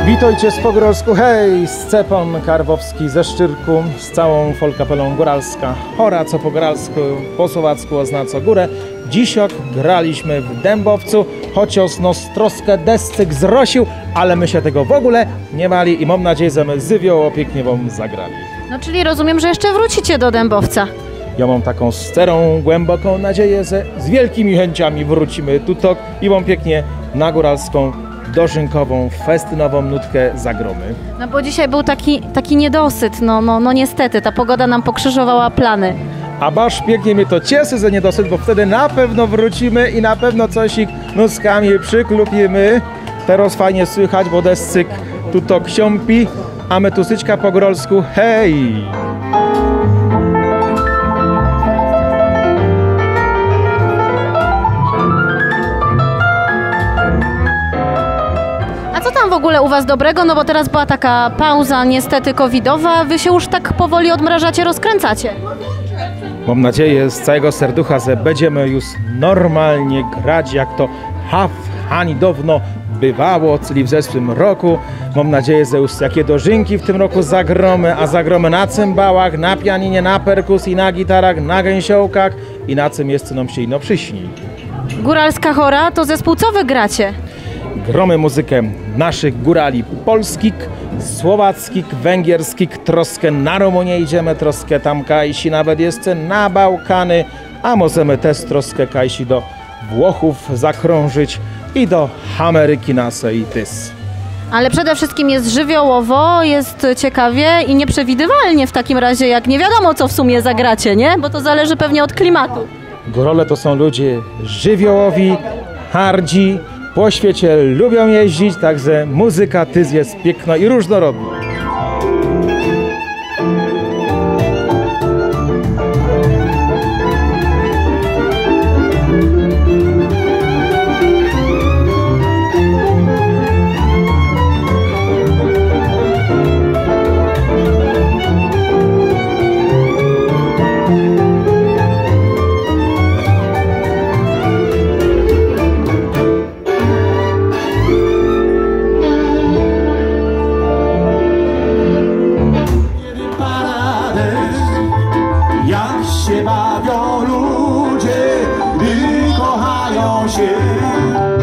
Witajcie z Pogóralsku, hej! Scepon Karwowski ze Szczyrku, z całą folkapelą Góralska Chora, co po góralsku, po słowacku oznacza górę. Dzisiok graliśmy w Dębowcu, chociaż nos troszkę descyk zrosił, ale my się tego w ogóle nie bali i mam nadzieję, że my żywioło pięknie wam zagrali. No czyli rozumiem, że jeszcze wrócicie do Dębowca. Ja mam taką szczerą, głęboką nadzieję, że z wielkimi chęciami wrócimy tutaj i wam pięknie na góralską, dożynkową, festynową nutkę zagromy. No bo dzisiaj był taki niedosyt, no niestety, ta pogoda nam pokrzyżowała plany. A basz pięknie mnie to cieszy, że niedosyt, bo wtedy na pewno wrócimy i na pewno coś ich nóżkami przyklupimy. Teraz fajnie słychać, bo descyk tuto ksiąpi, a my tu syczka po góralsku, hej! W ogóle u was dobrego, no bo teraz była taka pauza niestety covidowa, wy się już tak powoli odmrażacie, rozkręcacie. Mam nadzieję z całego serducha, że będziemy już normalnie grać, jak to hani dawno bywało, czyli w zeszłym roku. Mam nadzieję, że już jakie dożynki w tym roku zagromy, a zagromy na cymbałach, na pianinie, na perkusji, na gitarach, na gęsiołkach i na czym jeszcze nam się ino przyśni. Góralska Chora to zespół, co wy gracie? Gromy muzykę naszych górali polskich, słowackich, węgierskich, troskę na Rumunię idziemy, troskę tam kajsi, nawet jeszcze na Bałkany, a możemy też troskę kajsi do Włochów zakrążyć i do Ameryki naszej tys. Ale przede wszystkim jest żywiołowo, jest ciekawie i nieprzewidywalnie w takim razie, jak nie wiadomo co w sumie zagracie, nie? Bo to zależy pewnie od klimatu. Górale to są ludzie żywiołowi, hardzi, po świecie lubią jeździć, także muzyka tyz jest piękna i różnorodna. Jak się bawią ludzie, gdy kochają się.